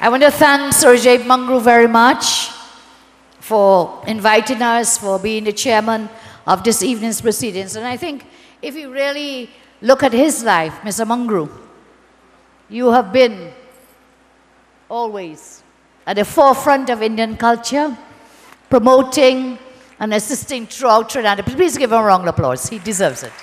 I want to thank Surjay Mangru very much for inviting us, for being the chairman of this evening's proceedings. And I think if you really look at his life, Mr. Mangru, you have been always at the forefront of Indian culture, promoting and assisting throughout Trinidad. Please give him a round of applause. He deserves it.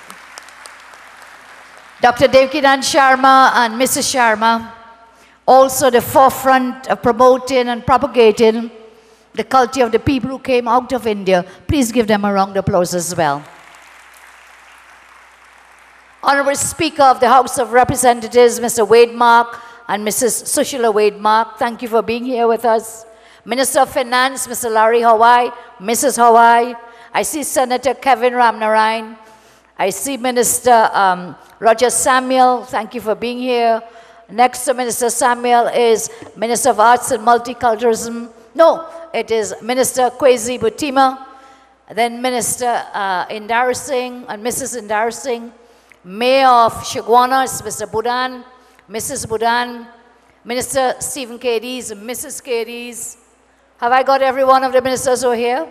Dr. Devkinand Sharma and Mrs. Sharma, also the forefront of promoting and propagating the culture of the people who came out of India. Please give them a round of applause as well. Honorable Speaker of the House of Representatives, Mr. Wade Mark and Mrs. Sushila Wade Mark, thank you for being here with us. Minister of Finance, Mr. Larry Hawaii, Mrs. Hawaii. I see Senator Kevin Ramnarayan. I see Minister Roger Samuel, thank you for being here. Next to Minister Samuel is Minister of Arts and Multiculturalism. No, it is Minister Kwesi Butima. Then Minister Indar Singh and Mrs. Indar Singh. Mayor of Shagwanas, Mr. Budan, Mrs. Budan. Minister Stephen Cadiz, Mrs. Cadiz. Have I got every one of the ministers who are here?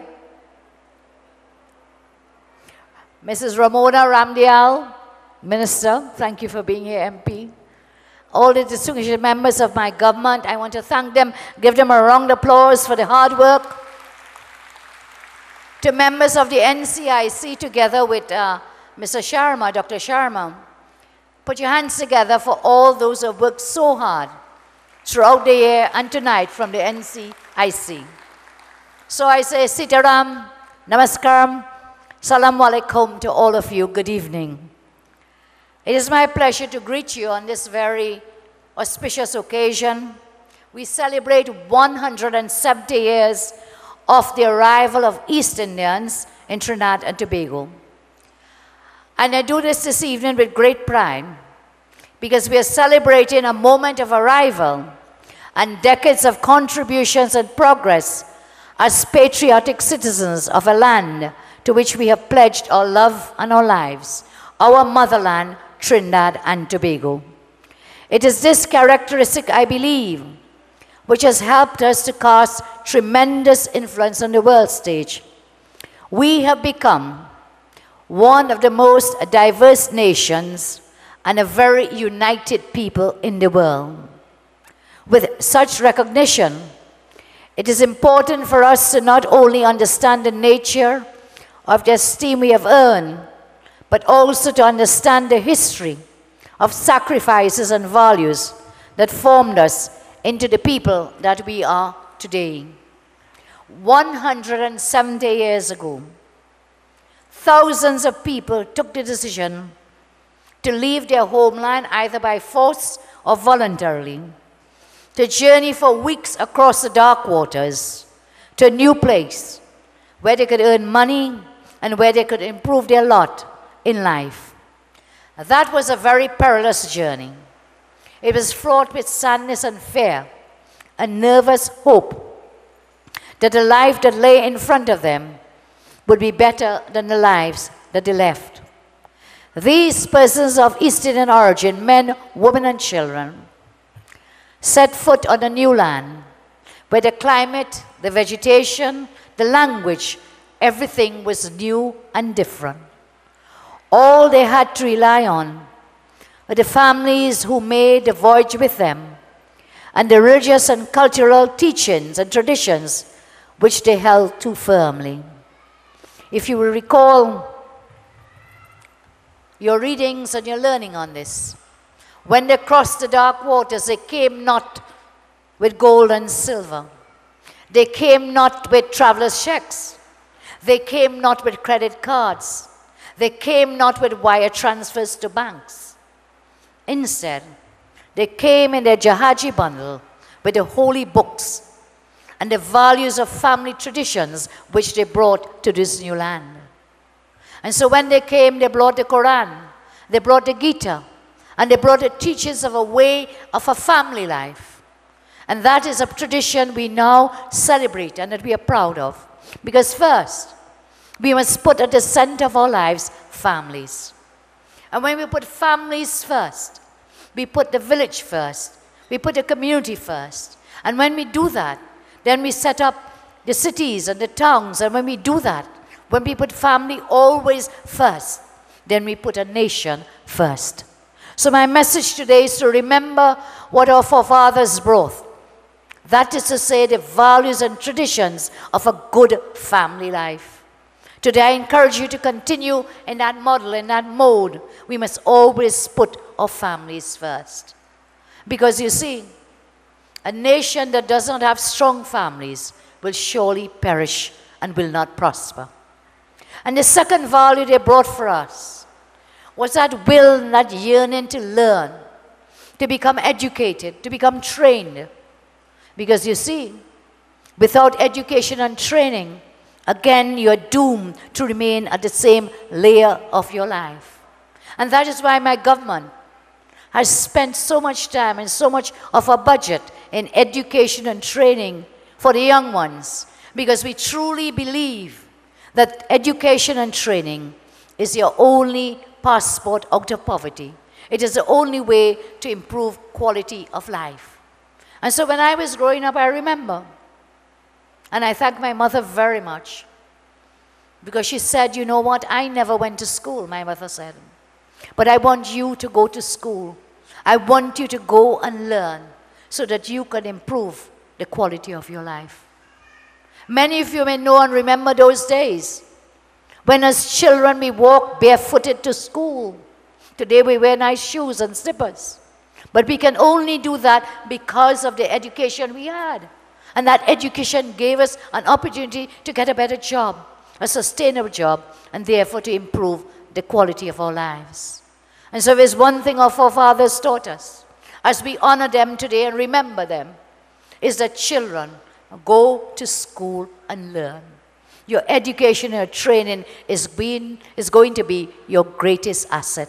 Mrs. Ramona Ramdial, Minister, thank you for being here, MP. All the distinguished members of my government, I want to thank them, give them a round of applause for the hard work. To members of the NCIC, together with Mr. Sharma, Dr. Sharma, put your hands together for all those who have worked so hard throughout the year and tonight from the NCIC. So I say Sitaram, Namaskaram, Salaam Alaikum to all of you. Good evening. It is my pleasure to greet you on this very auspicious occasion. We celebrate 170 years of the arrival of East Indians in Trinidad and Tobago. And I do this evening with great pride because we are celebrating a moment of arrival and decades of contributions and progress as patriotic citizens of a land to which we have pledged our love and our lives, our motherland, Trinidad and Tobago. It is this characteristic, I believe, which has helped us to cast tremendous influence on the world stage. We have become one of the most diverse nations and a very united people in the world. With such recognition, it is important for us to not only understand the nature of the esteem we have earned, but also to understand the history of sacrifices and values that formed us into the people that we are today. 170 years ago, thousands of people took the decision to leave their homeland either by force or voluntarily, to journey for weeks across the dark waters to a new place where they could earn money and where they could improve their lot in life. That was a very perilous journey. It was fraught with sadness and fear, a nervous hope that the life that lay in front of them would be better than the lives that they left. These persons of East Indian origin, men, women, and children, set foot on a new land where the climate, the vegetation, the language, everything was new and different. All they had to rely on were the families who made the voyage with them and the religious and cultural teachings and traditions which they held too firmly. If you will recall your readings and your learning on this, when they crossed the dark waters, they came not with gold and silver. They came not with traveler's checks. They came not with credit cards. They came not with wire transfers to banks. Instead, they came in their Jahaji bundle with the holy books and the values of family traditions which they brought to this new land. And so when they came, they brought the Quran, they brought the Gita, and they brought the teachings of a way of a family life. And that is a tradition we now celebrate and that we are proud of. Because first, we must put at the center of our lives families. And when we put families first, we put the village first, we put the community first, And when we do that, then we set up the cities and the towns. And when we do that, when we put family always first, then we put a nation first. So my message today is to remember what our forefathers brought. That is to say, the values and traditions of a good family life. Today I encourage you to continue in that model, in that mode. We must always put our families first. Because you see, a nation that does not have strong families will surely perish and will not prosper. And the second value they brought for us was that will and that yearning to learn, to become educated, to become trained. Because you see, without education and training, again you are doomed to remain at the same layer of your life. And that is why my government has spent so much time and so much of our budget in education and training for the young ones, because we truly believe that education and training is your only passport out of poverty. It is the only way to improve quality of life. And so when I was growing up, I remember, and I thank my mother very much, because she said, you know what, I never went to school, my mother said, but I want you to go to school. I want you to go and learn so that you can improve the quality of your life. Many of you may know and remember those days when as children we walked barefooted to school. Today we wear nice shoes and slippers. But we can only do that because of the education we had. And that education gave us an opportunity to get a better job, a sustainable job, and therefore to improve the quality of our lives. And so there's one thing our forefathers taught us, as we honor them today and remember them, is that children go to school and learn. Your education and your training is going to be your greatest asset.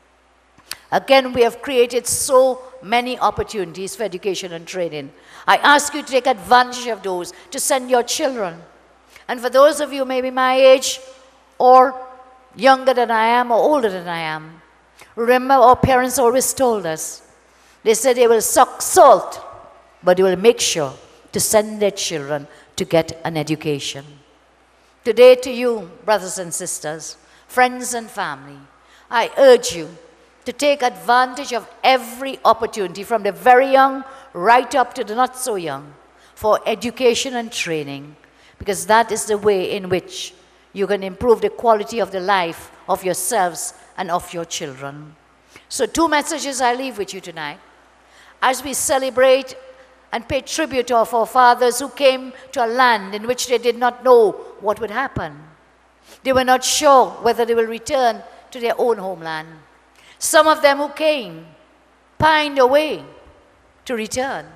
Again, we have created so many opportunities for education and training. I ask you to take advantage of those, to send your children. And for those of you maybe my age, or younger than I am, or older than I am, remember our parents always told us, they said they will suck salt, but they will make sure to send their children to get an education. Today to you, brothers and sisters, friends and family, I urge you to take advantage of every opportunity from the very young right up to the not so young for education and training, because that is the way in which you can improve the quality of the life of yourselves and of your children. So 2 messages I leave with you tonight. As we celebrate and pay tribute to our forefathers who came to a land in which they did not know what would happen. They were not sure whether they will return to their own homeland. Some of them who came pined away to return.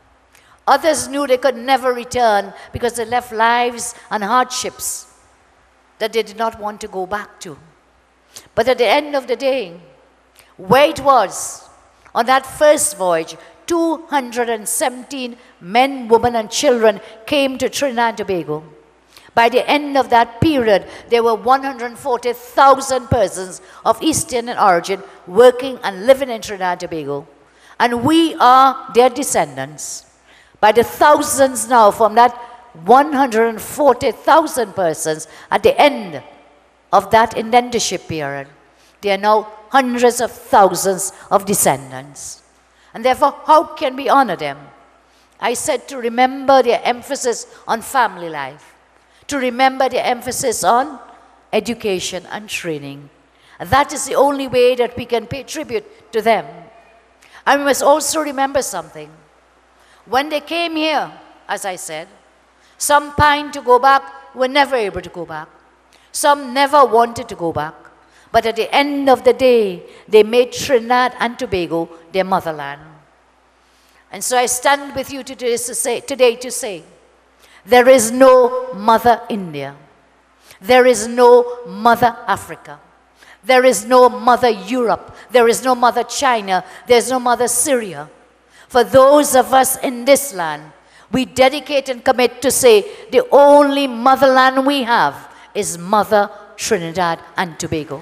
Others knew they could never return because they left lives and hardships that they did not want to go back to. But at the end of the day, where it was on that first voyage, 217 men, women, and children came to Trinidad and Tobago. By the end of that period, there were 140,000 persons of East Indian origin working and living in Trinidad and Tobago. And we are their descendants. By the thousands now, from that 140,000 persons at the end of that indentureship period, there are now hundreds of thousands of descendants. And therefore, how can we honor them? I said to remember their emphasis on family life, to remember their emphasis on education and training. And that is the only way that we can pay tribute to them. And we must also remember something. When they came here, as I said, some pined to go back, were never able to go back. Some never wanted to go back. But at the end of the day, they made Trinidad and Tobago their motherland. And so I stand with you today to say, there is no Mother India. There is no Mother Africa. There is no Mother Europe. There is no Mother China. There is no Mother Syria. For those of us in this land, we dedicate and commit to say the only motherland we have is Mother Trinidad and Tobago.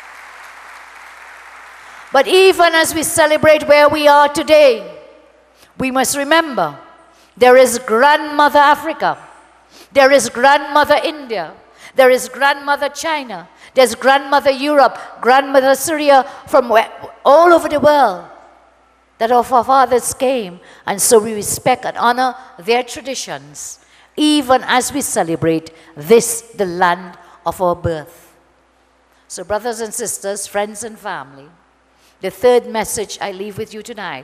But even as we celebrate where we are today, We must remember there is grandmother Africa, there is grandmother India, there is grandmother China, there's grandmother Europe, grandmother Syria, from all over the world that our forefathers came. And so we respect and honor their traditions, even as we celebrate this, the land of our birth. So brothers and sisters, friends and family, the third message I leave with you tonight,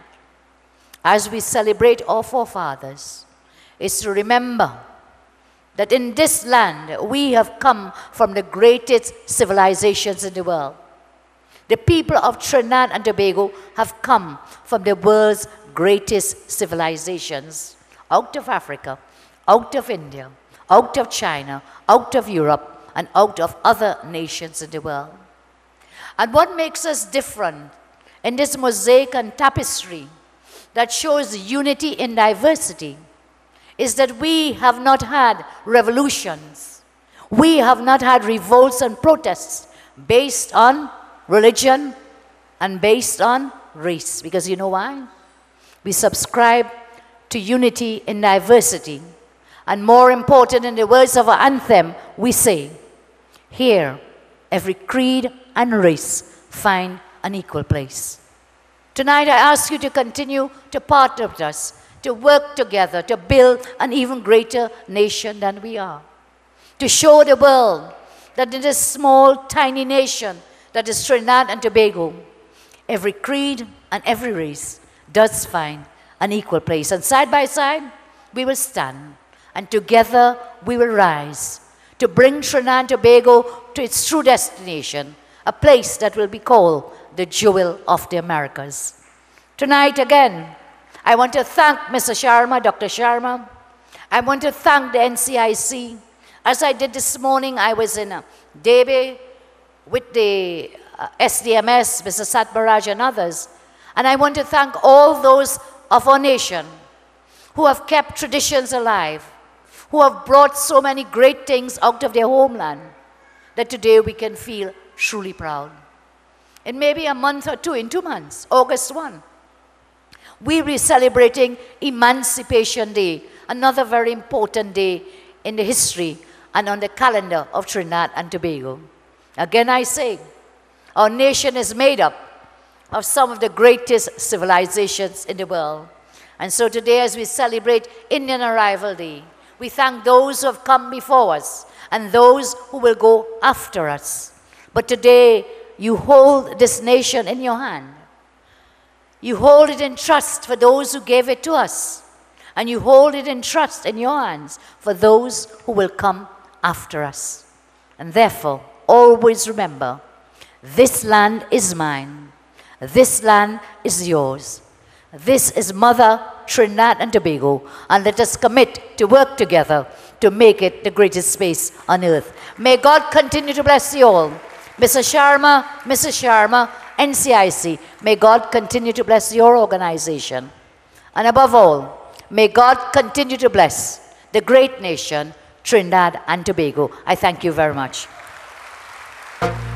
as we celebrate our forefathers, is to remember that in this land we have come from the greatest civilizations in the world. The people of Trinidad and Tobago have come from the world's greatest civilizations, out of Africa, out of India, out of China, out of Europe, and out of other nations in the world. And what makes us different in this mosaic and tapestry that shows unity in diversity is that we have not had revolutions. We have not had revolts and protests based on religion and based on race. Because you know why? We subscribe to unity in diversity. And more important, in the words of our anthem, we say, here, every creed and race find an equal place. Tonight, I ask you to continue to partner with us, to work together, to build an even greater nation than we are. To show the world that in this small, tiny nation that is Trinidad and Tobago, every creed and every race does find an equal place. And side by side, we will stand, and together we will rise to bring Trinidad and Tobago to its true destination, a place that will be called the jewel of the Americas. Tonight again, I want to thank Mr. Sharma, Dr. Sharma. I want to thank the NCIC. As I did this morning, I was in Debe with the SDMS, Mr. Satbaraj and others. And I want to thank all those of our nation who have kept traditions alive, who have brought so many great things out of their homeland, that today we can feel truly proud. In maybe a month or two, in 2 months, August 1, we will be celebrating Emancipation Day, another very important day in the history and on the calendar of Trinidad and Tobago. Again, I say, our nation is made up of some of the greatest civilizations in the world. And so today, as we celebrate Indian Arrival Day, we thank those who have come before us and those who will go after us. But today, you hold this nation in your hand. You hold it in trust for those who gave it to us. And you hold it in trust in your hands for those who will come after us. And therefore, always remember, this land is mine. This land is yours. This is Mother Trinidad and Tobago. And let us commit to work together to make it the greatest space on earth. May God continue to bless you all. Mr. Sharma, Mrs. Sharma, NCIC, may God continue to bless your organization. And above all, may God continue to bless the great nation, Trinidad and Tobago. I thank you very much.